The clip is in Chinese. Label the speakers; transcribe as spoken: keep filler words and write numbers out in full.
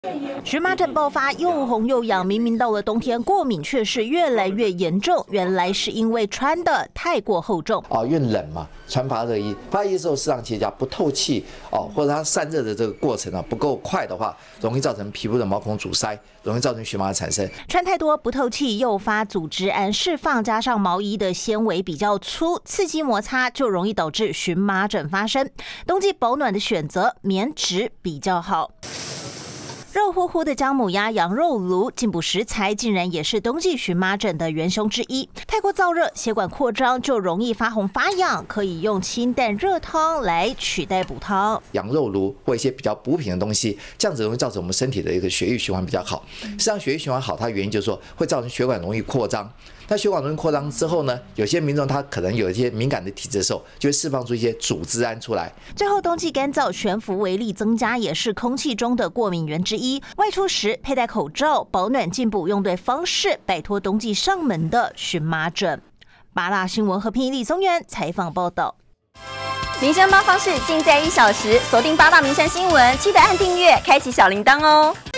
Speaker 1: 荨麻疹爆发，又红又痒，明明到了冬天，过敏却是越来越严重。原来是因为穿的太过厚重
Speaker 2: 哦，因为冷嘛，穿发热衣，发热衣之后市场企业家不透气哦，或者它散热的这个过程啊不够快的话，容易造成皮肤的毛孔阻塞，容易造成荨麻的产生。
Speaker 1: 穿太多不透气，诱发组织胺释放，加上毛衣的纤维比较粗，刺激摩擦就容易导致荨麻疹发生。冬季保暖的选择，棉质比较好。热乎乎的姜母鸭、羊肉炉，进补食材竟然也是冬季荨麻疹的元凶之一。太过燥热，血管扩张就容易发红发痒，可以用清淡热汤来取代补汤。
Speaker 2: 羊肉炉或一些比较补品的东西，这样子容易造成我们身体的一个血液循环比较好。实际上，血液循环好，它原因就是说会造成血管容易扩张。那血管容易扩张之后呢，有些民众他可能有一些敏感的体质的时候，就会释放出一些组织胺出来。
Speaker 1: 最后，冬季干燥，悬浮微粒增加也是空气中的过敏源之一。外出时佩戴口罩，保暖进补用对方式，摆脱冬季上门的荨麻疹。八大新闻和平李宗元采访报道。
Speaker 3: 民生八方式尽在一小时，锁定八大民生新闻，记得按订阅，开启小铃铛哦。